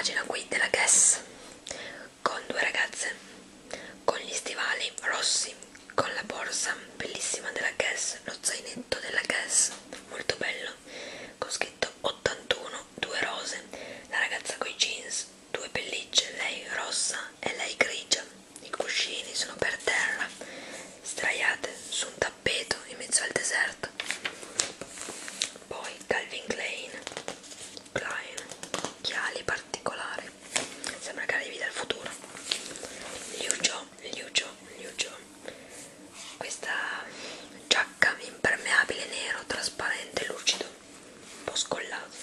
pagina qui della Guess, con due ragazze con gli stivali rossi, con la borsa bellissima della Guess, lo zainetto della Guess molto bello, con scritto 81, due rose, la ragazza coi jeans, due pellicce, lei rossa e lei grigia. I cuscini sono per terra, sdraiate su un tappeto in mezzo al deserto. Poi Calvin Klein, occhiali particolari, sembra che arrivi dal futuro. Liu Jo, questa giacca impermeabile nero, trasparente, lucido, un po' scollato.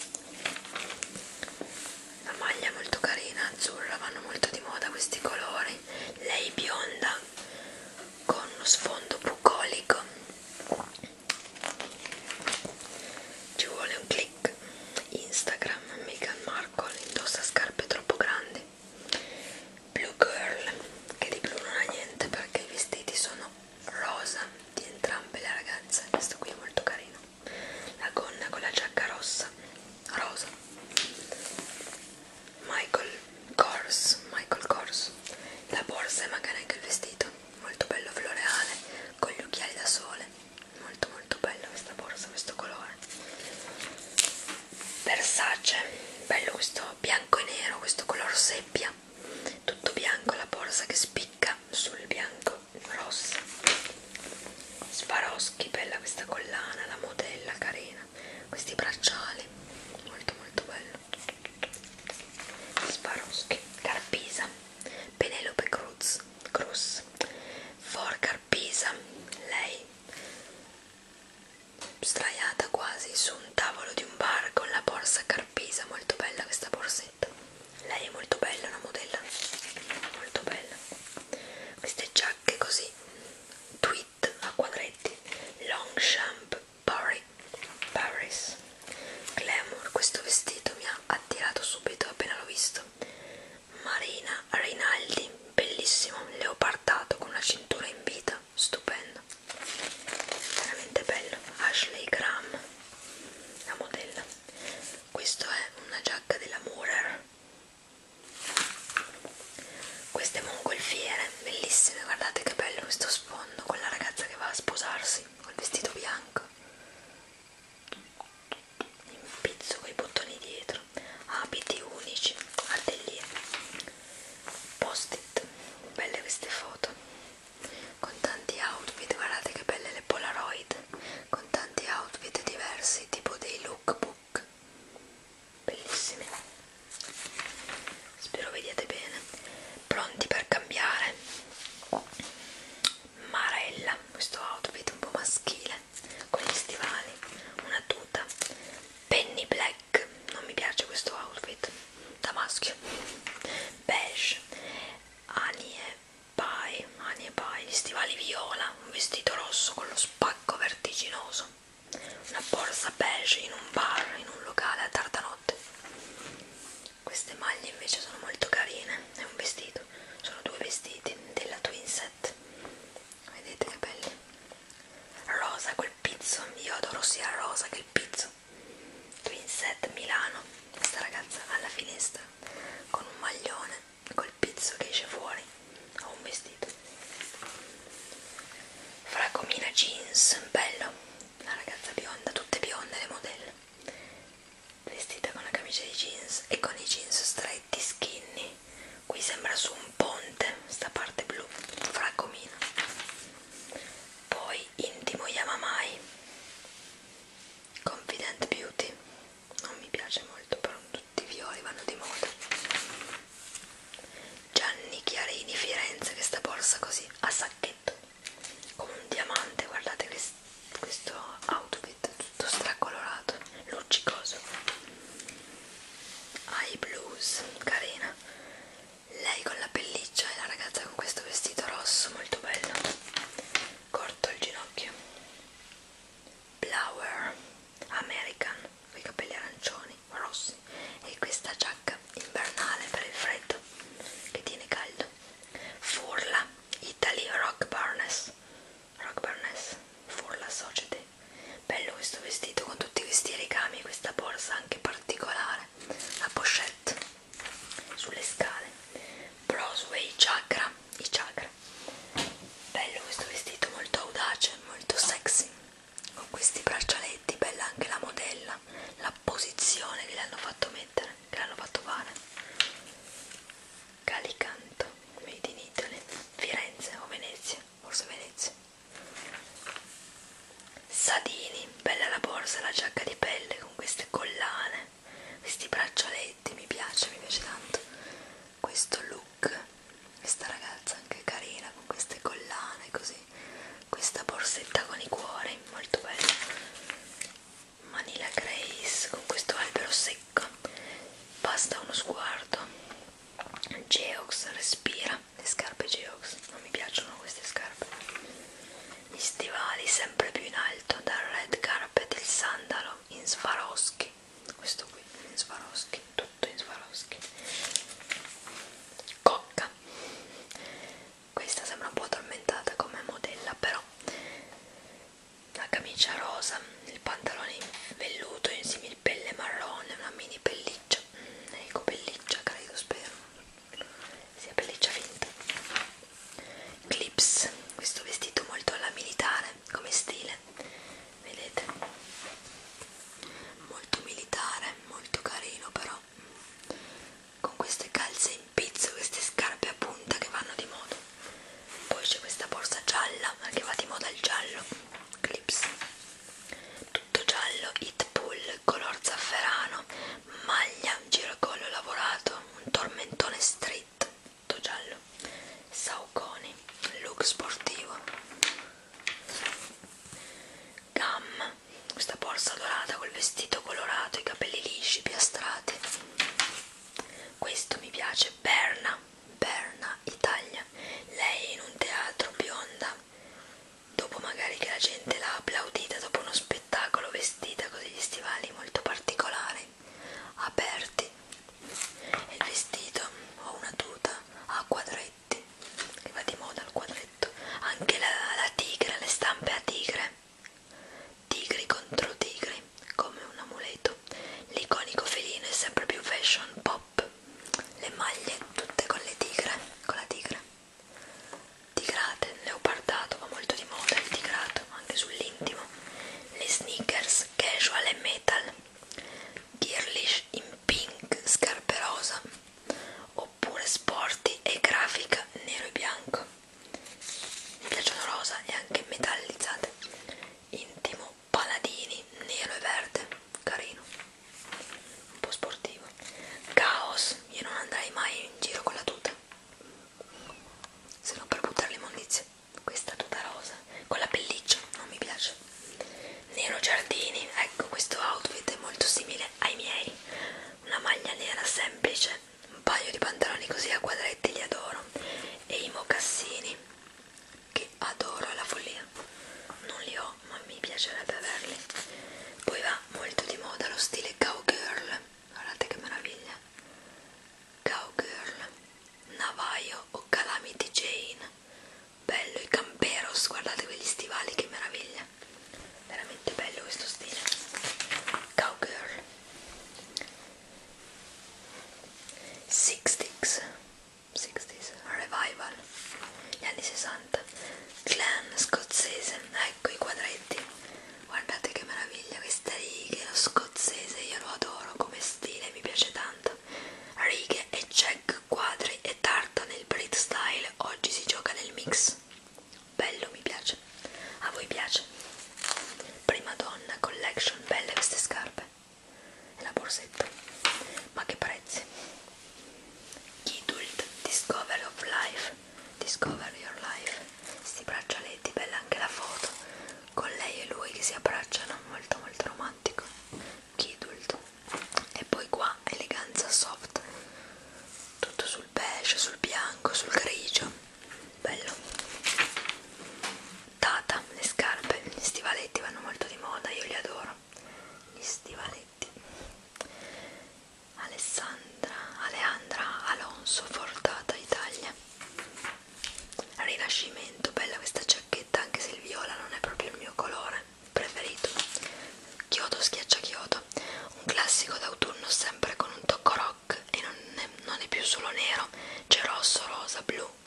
La maglia molto carina, azzurra, vanno molto di moda questi colori. Lei bionda con uno sfondo bucolico. Ci vuole un click. Instagram, Meghan Markle indossa scarpe troppo grandi. Blue Girl, che di blu non ha niente perché i vestiti sono rosa di entrambe le ragazze. Questo qui è molto carino. La gonna con la giacca rossa. Michael Kors, la borsa e magari anche il vestito, molto bello floreale, con gli occhiali da sole, molto molto bella questa borsa, questo colore. Versace, bello questo bianco e nero, questo color seppia, tutto bianco, la borsa che spicca sul bianco rosso. Swarovski, bella questa collana, la modella carina, questi bracciali, molto molto bello. Swarovski, Carpisa, Penelope Cruz, For Carpisa, lei sdraiata quasi su un tavolo di un bar con la borsa Carpisa, molto bella questa borsetta. Lei è molto bella, una modella molto bella. Queste giacche così, tweed a quadretti, Longchamp Paris, Glamour, questo vestito mi ha attirato subito appena l'ho visto. Marina Rinaldi, bellissimo, leopardato con la cintura in vita, stupendo, veramente bello. Ashley Graham, la modella. Questo è una giacca della Murer. Queste mongolfiere, bellissime, guardate che bello questo sfondo con la ragazza che va a sposarsi, col vestito bianco. In pizzo con i bottoni dietro, abiti unici, atelier, post-it, belle queste foto, con tanti outfit, guardate che belle le Polaroid, con tanti outfit diversi, tipo dei lookbook, bellissimi, spero vediate bene, pronti per cambiare. Marella, questo outfit un po' maschile, con gli stivali, una tuta. Penny Black, non mi piace questo outfit da maschio. Beige, Annie e Pie, gli stivali viola, un vestito rosso con lo spacco vertiginoso, una borsa beige in un bar, in un locale a tarda notte. Queste maglie invece sono molto carine, è un vestito, sono due vestiti della twin set, vedete che belli. Rosa col pizzo, io adoro sia il rosa che il pizzo. Twin set Milano, questa ragazza alla finestra con un maglione col pizzo che esce fuori, o un vestito. Fracomina jeans, bello, la ragazza bionda, tutte bionde le modelle, vestita con la camicia di jeans e con i jeans stretti skinny. Qui sembra su un ponte, sta parte blu, Fracomina. Poi Intimo Yamamai, Confident Beauty, non mi piace molto, però tutti i violi vanno di moda. Gianni Chiarini Firenze, questa borsa così a sacchetto con un diamante, guardate questo outfit tutto stracolorato, luccicoso. Eye Blues, carina, lei con la pelliccia uno sguardo. Geox, respira, le scarpe Geox, non mi piacciono queste scarpe. Gli stivali sempre più in alto, dal red carpet il sandalo in Swarovski, questo qui in Swarovski, tutto in Swarovski. Cocca, questa sembra un po' addormentata come modella, però la camicia rosa, il pantalone in velluto in similpelle marrone, una mini pelliccia, ecco pelliccia credo, spero sia pelliccia finta. Clips, questo vestito molto alla militare come stile, vedete, molto militare, molto carino, però con queste calze in pizzo, queste scarpe a punta che vanno di moda. Poi c'è questa borsa gialla che va di moda il giallo. Clips, tutto giallo, hit pull, color zafferano, maglia, giracollo lavorato, un tormentone street, tutto giallo. Sauconi, look sportivo. Gamma, questa borsa dorata col vestito colorato, i capelli lisci, piastrati. Questo mi piace, Berna, Italia. Lei in un teatro, bionda, dopo magari che la gente l'ha applaudita dopo uno spettacolo, vestita così, gli stivali molto particolari, aperti, e il vestito o una tuta a quadretti, che va di moda il quadretto, anche la tigre, le stampe a tigre, tigri contro tigri, come un amuleto. L'iconico felino è sempre più fashion pop, le maglie tutte con le tigre, con la tigre, tigrate, leopardato, va molto di moda il tigrato anche sull'intimo. Le sneakers casual e metal, girlish in pink, scarpe rosa, oppure sporty e grafica nero e bianco. Mi piacciono rosa e anche metallizzate. Intimo, paladini, nero e verde, carino, un po' sportivo. Caos, io non andrei mai in giro con la tuta, se non per buttare l'immondizia. Questa tuta rosa con la pelliccia non mi piace. Nero giardini, ecco, questo outfit è molto simile ai miei, una maglia nera semplice, un paio di pantaloni così a quadretti, li adoro, e i mocassini che adoro alla follia, non li ho ma mi piacerebbe averli. Poi va molto di moda lo stile cowgirl, guardate che meraviglia, cowgirl, navaio o calamity Jane, bello. I camperos, guardate quegli stivali, che meraviglia, veramente bello questo stile cowgirl. 60s revival, gli anni 60, clan scozzese, ecco i quadretti, guardate che meraviglia, queste righe, lo scozzese io lo adoro come stile, mi piace tanto, righe e check, quadri e tarta nel Brit style, oggi si gioca nel mix, bello, mi piace. A voi piace? Prima donna collection, belle queste scarpe e la borsetta, ma che prezzi. Kidult, Discovery of Life, Discover Your Life, sti braccialetti, bella anche la foto con lei e lui che si abbracciano, molto molto romantico. Kidult. E poi qua eleganza soft, tutto sul beige, sul bianco, sul grigio, bello. Tata, le scarpe, gli stivaletti vanno molto di moda, io li adoro, gli stivaletti. Alejandra Alonso, Fortata, Italia. Rinascimento, bella questa giacchetta anche se il viola non è proprio il mio colore preferito. Chiodo schiaccia chiodo, un classico d'autunno sempre con un tocco rock e non è più solo nero, c'è rosso, rosa, blu,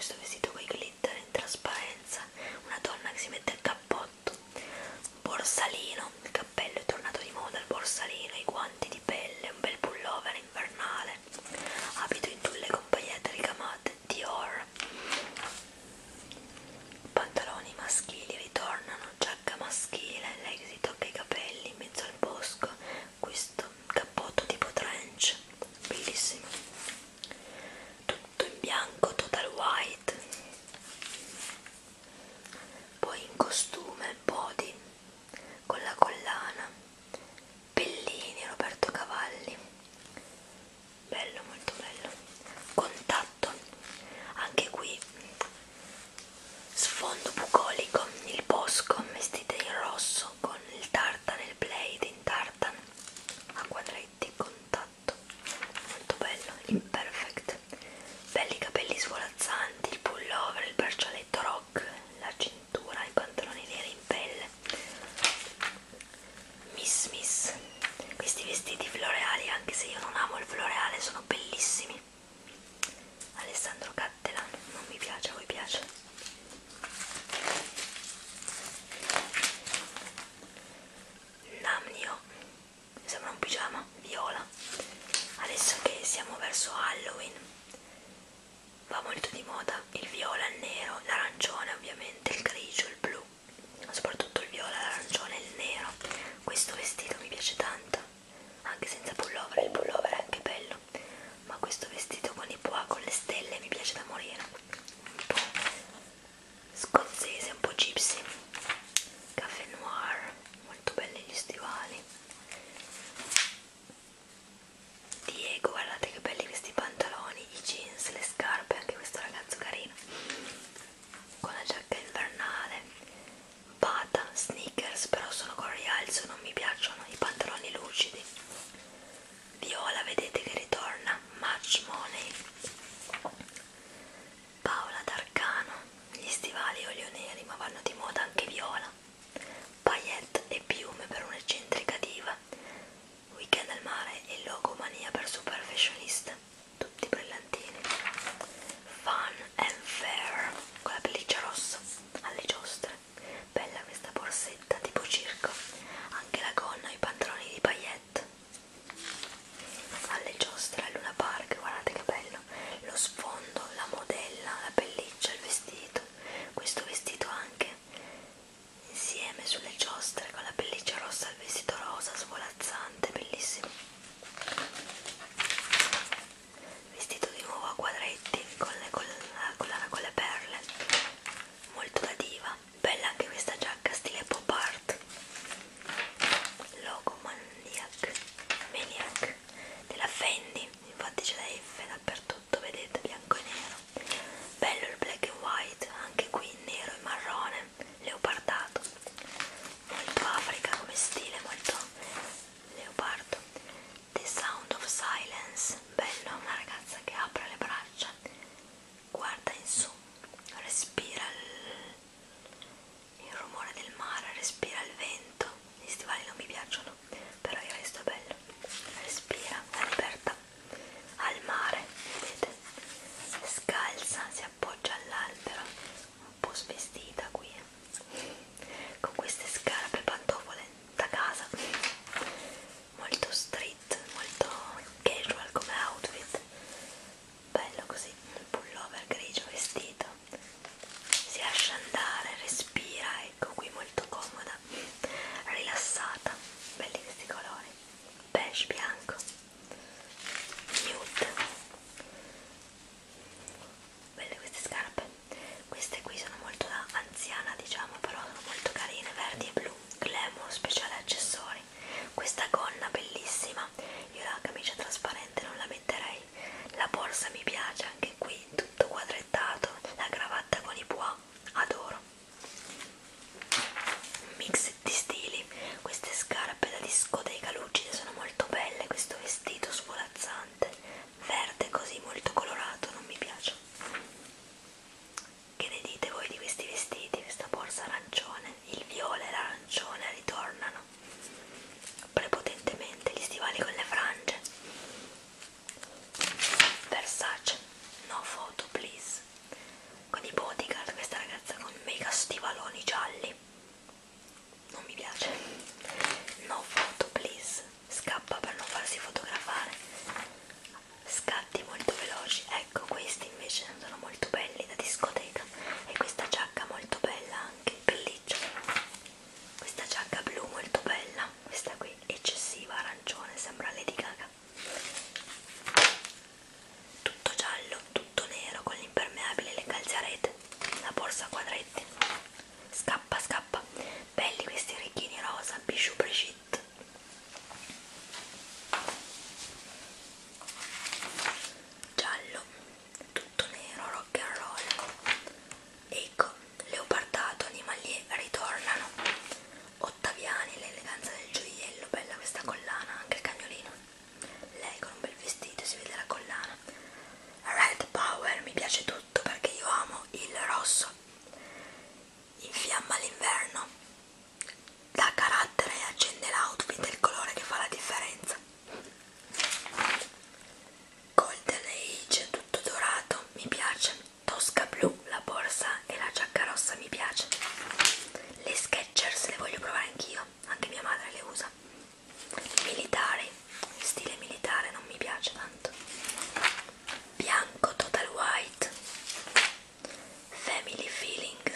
questo vestito con i glitter in trasparenza, una donna che si mette il cappotto, borsalino, il cappello è tornato di moda, il borsalino, i guanti di pelle, un bel pullover invernale, abito in tulle con paillette ricamate, Dior, pantaloni maschili ritornano, giacca maschile, lei che si tocca i capelli in mezzo al bosco, questo cappotto tipo trench, bellissimo, tutto in bianco, total white, poi in costume, body, con la collana, Bellini, Roberto Cavalli, bello, molto bello, contatto, anche qui sfondo bucolico, il bosco, vestite in rosso con il tartan, il blade in tartan a quadretti, contatto, molto bello, imperfect, belli capelli svolazzanti, il pullover, il braccialetto rock, la cintura, i pantaloni neri in pelle, Miss, questi vestiti floreali, anche se io non amo il floreale, sono bellissimi, Alessandro Cattelan, non mi piace, a voi piace? Namnio, sembra un pigiama viola, adesso che siamo verso Halloween va molto di moda il viola, il nero, l'arancione ovviamente, il grigio, il blu, soprattutto il viola, l'arancione e il nero. Questo vestito mi piace tanto, anche senza pullover, il pullover è anche bello, ma questo vestito con i pois, con le stelle, mi piace da morire, un po' scozzese, un po' gypsy, caffè noir, molto belli gli stivali. Diego, guardate che belli questi pantaloni, i jeans, le scarpe, anche questo ragazzo carino con la giacca invernale, bata, sneakers, però sono con rialzo, non mi piacciono i pantaloni lucidi, viola,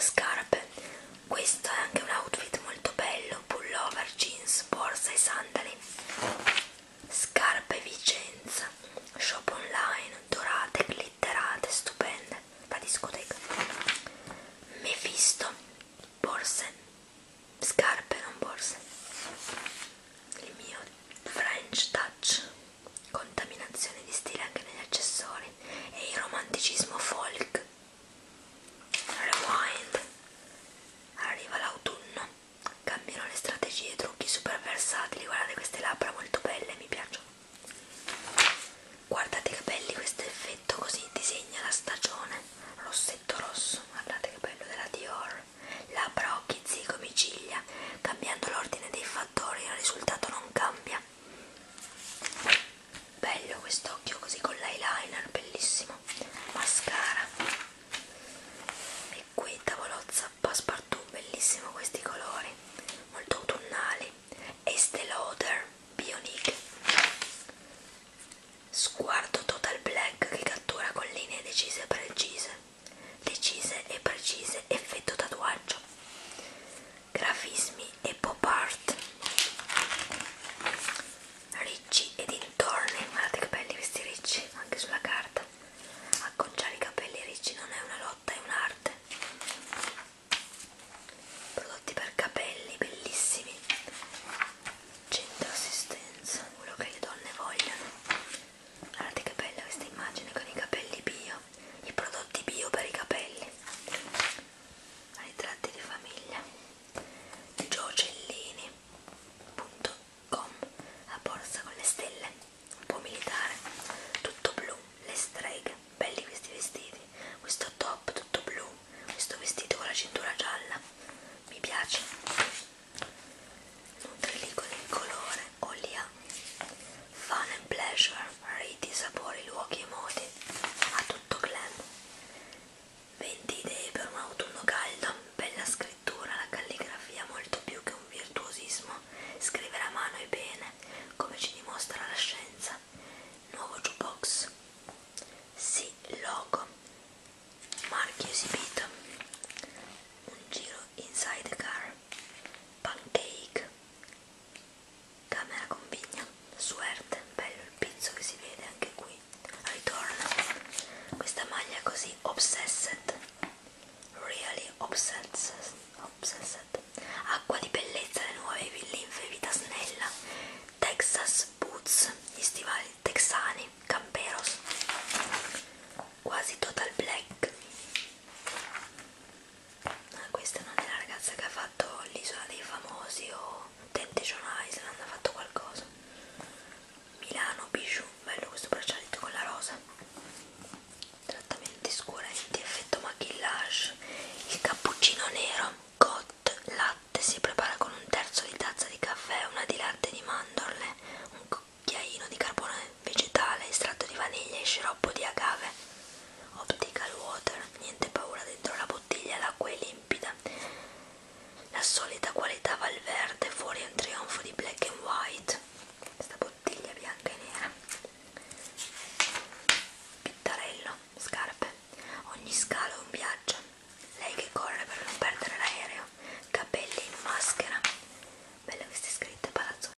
scarpe. Questo è anche un outfit molto bello, pullover, jeans, borsa e sandali. Scarpe Vicenza, shop online, dorate, glitterate, stupende, da discoteca. Mephisto, borse, scarpe, non borse. Il mio French touch, contaminazione di stile anche negli accessori, e il romanticismo folk. Rewind, arriva l'autunno, cambiano le strategie, trucchi super versatili. Guardate queste labbra molto belle, mi piacciono. Guardate che belli questo effetto, così disegna la stagione, rossetto rosso, guardate che bello, della Dior. Labbra, occhi, zigomi, ciglia, cambiando l'ordine dei fattori il risultato non cambia. Bello quest'occhio così con l'eyeliner, bellissimo. Mascara, e qui tavolozza passepartout, bellissimo questi colori, molto autunnali. Estée Lauder Bionique, sguardo total black che cattura con linee decise e precise, effetto tatuaggio, grafismi e pop art. Ricci e dintorni, guardate che belli questi ricci anche sulla carta. Acconciare i capelli ricci non è una lotta, è un'arte. Prodotti per capelli bellissimi, centro assistenza, quello che le donne vogliono. Guardate che bella questa immagine con i capelli bio, i prodotti bio per i capelli, ritratti di famiglia. Giocellini.com, la borsa con le stelle, un po' militare, tutto blu, le streghe, belli questi vestiti, questo top tutto blu, questo vestito con la cintura gialla, mi piace. Nutrilì con il colore Olia, Fun and Pleasure, riti, sapori, luoghi e modi, a tutto glam. 20 idee per un autunno caldo, bella scrittura, la calligrafia molto più che un virtuosismo, scrivere a mano è bene, come ci dimostra la scienza. Nuovo jukebox, sì, logo, marchio esibito, un giro inside car, pancake, camera con vigna, suerte, bello il pizzo che si vede anche qui, ritorna. Questa maglia così, obsessed, really obsessed, acqua di bellezza, le nuove linfe vita snella, Texas boots, gli stivali texani, camperos, quasi total black. Questa non è la ragazza che ha fatto l'Isola dei Famosi o Temptation Island, ha fatto qualcosa. Milano Bijou, bello questo braccialetto con la rosa, trattamenti scurenti, effetto maquillage, il cappuccino nero,